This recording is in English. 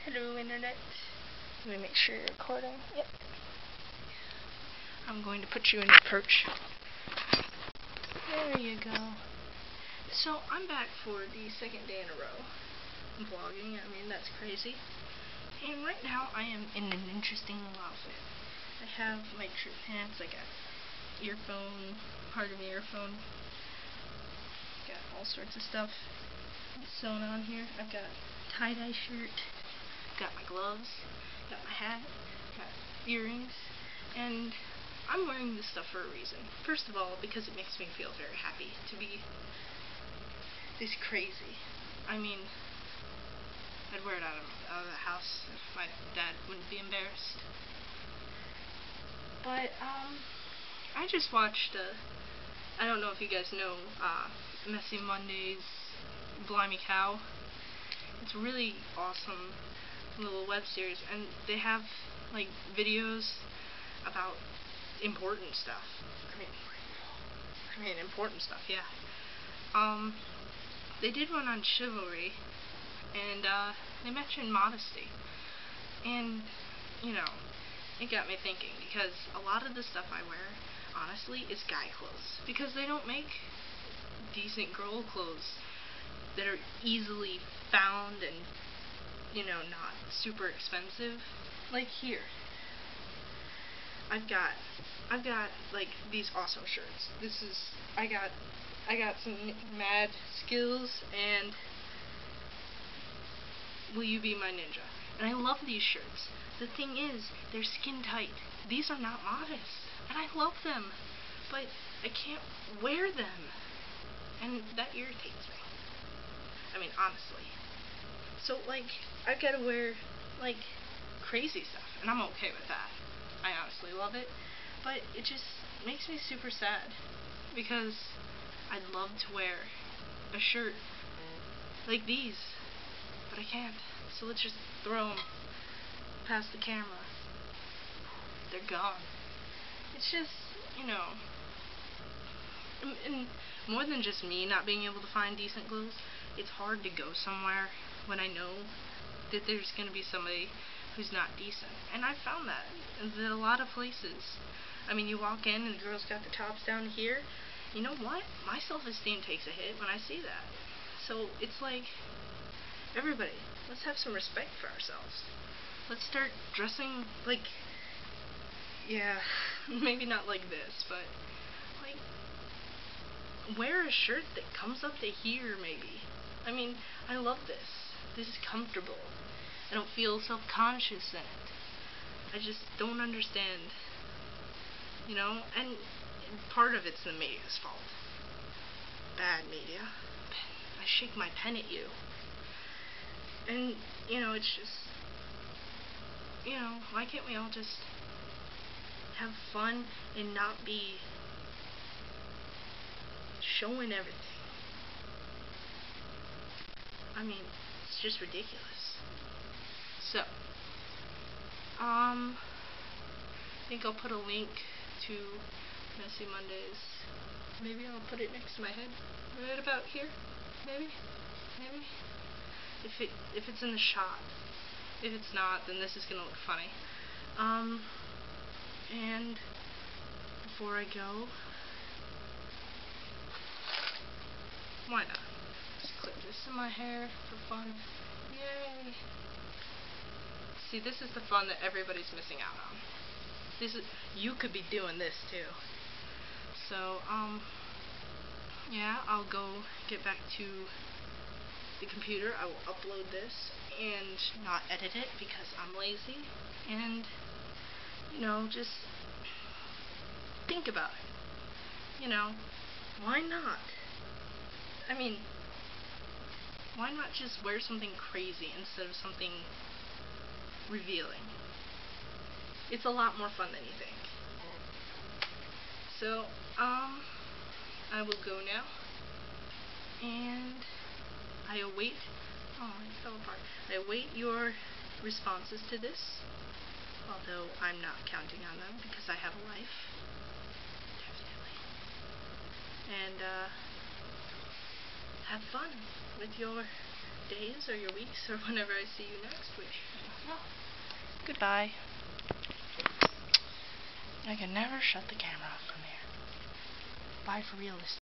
Hello, Internet. Let me make sure you're recording. Yep. I'm going to put you in your perch. There you go. So, I'm back for the second day in a row vlogging. I mean, that's crazy. And right now, I am in an interesting little outfit. I have my trip pants. I got earphone, part of the earphone. Got all sorts of stuff sewn on here. I've got tie-dye shirt. Got my gloves. Got my hat. Got earrings. And I'm wearing this stuff for a reason. First of all, because it makes me feel very happy to be this crazy. I mean, I'd wear it out of the house if my dad wouldn't be embarrassed. But, I just watched, I don't know if you guys know, Messy Monday's Blimey Cow. It's a really awesome little web series, and they have, like, videos about important stuff. I mean, important stuff, yeah. They did one on chivalry, and, they mentioned modesty. And, you know, it got me thinking, because a lot of the stuff I wear, honestly, is guy clothes. Because they don't make decent girl clothes that are easily found and, you know, not super expensive. Like here. I've got like these awesome shirts. I got some mad skills and Will You Be My Ninja? And I love these shirts. The thing is, they're skin tight. These are not modest. And I love them. But I can't wear them. And that irritates me. I mean, honestly. So, like, I've got to wear, like, crazy stuff. And I'm okay with that. I honestly love it. But it just makes me super sad. Because I'd love to wear a shirt like these. But I can't. So let's just throw them past the camera. They're gone. It's just, you know, and more than just me not being able to find decent clothes, it's hard to go somewhere when I know that there's going to be somebody who's not decent. And I found that a lot of places. I mean, you walk in and the girls got the tops down here. You know what? My self-esteem takes a hit when I see that. So it's like, everybody, let's have some respect for ourselves. Let's start dressing like, yeah, maybe not like this, but like, wear a shirt that comes up to here, maybe. I mean, I love this. This is comfortable. I don't feel self-conscious in it. I just don't understand, you know, and part of it's the media's fault. Bad media. I shake my pen at you. And, you know, it's just, you know, why can't we all just have fun and not be showing everything? I mean, it's just ridiculous. So, I think I'll put a link to Messy Mondays. Maybe I'll put it next to my head, right about here. Maybe. If it's in the shot. If it's not, then this is gonna look funny. And before I go, why not? Just clip this in my hair for fun. Yay! See, this is the fun that everybody's missing out on. You could be doing this too. So, yeah, I'll go get back to the computer. I will upload this and not edit it because I'm lazy. And, you know, just think about it. You know, why not? I mean, why not just wear something crazy instead of something revealing? It's a lot more fun than you think. So, I will go now. And I await, oh, it fell apart. I await your responses to this, although I'm not counting on them because I have a life. Definitely. And, have fun with your days or your weeks or whenever I see you next, which, well, goodbye. I can never shut the camera off from here. Bye for realistic.